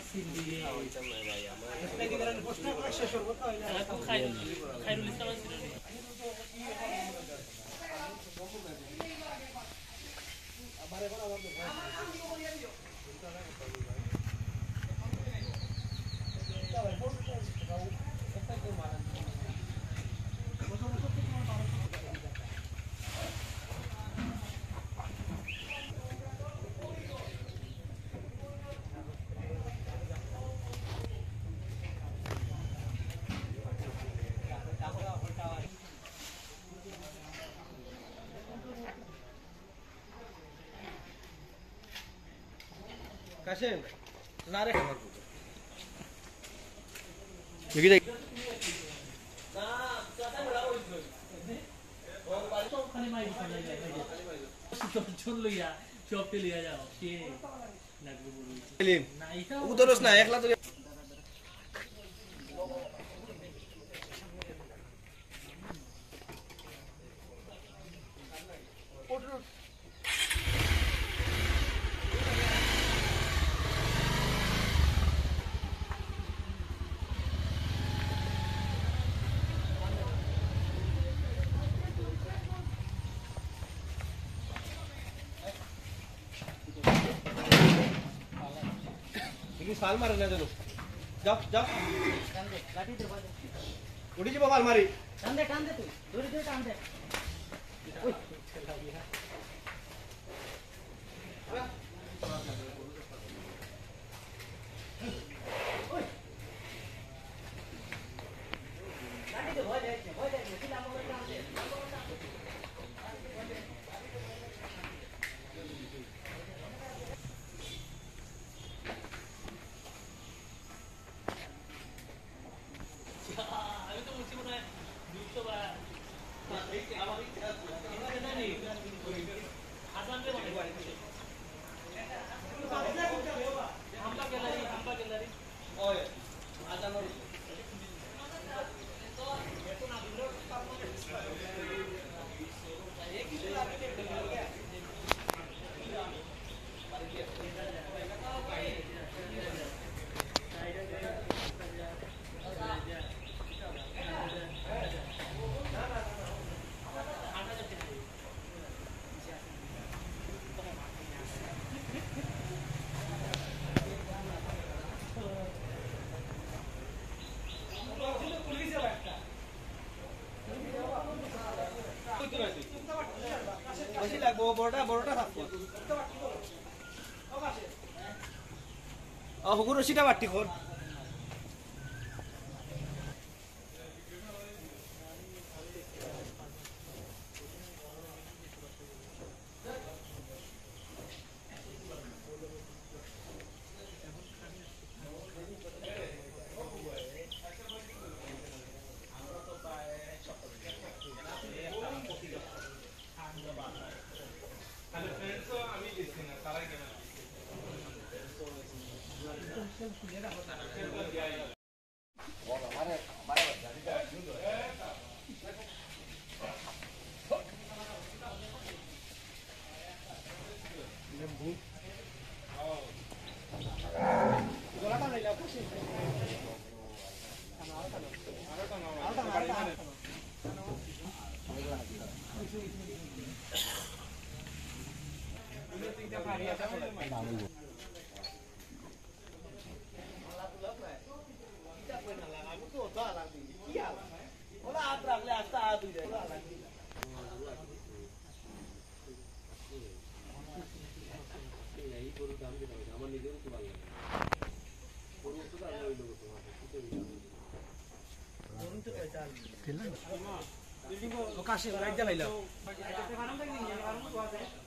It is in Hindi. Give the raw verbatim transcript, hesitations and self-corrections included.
সিন্ধি এটা কি ধরনের প্রশ্ন শেষ করব তো এটা খাইরুল খাইরুল ইসলাম ছিল আবার এবার আবার কাশেম না রে দেখি দেখ না চাটা বড় হইছে ও বাড়ি তো খালি মাই খালি যায় তো চল লইয়া চপতে লিয়া যাও কে লাগবে বলি সেলিম না এটা উদরস না একলা তো साल मारे ना चलो जाओ जाओ टान दे लाठी दे बाजे उड़ी जी बाल मारी टान दे टान दे तू दूरी दूरी टान दे ओए चला गया ओए लाठी दे भय जाए भय जाए किला मगर टान दे বড়টা বড়টা থাকবো ও হুগুর রশিটা বাটি কোন बिल्डिंग को काशी लाइट जलाइला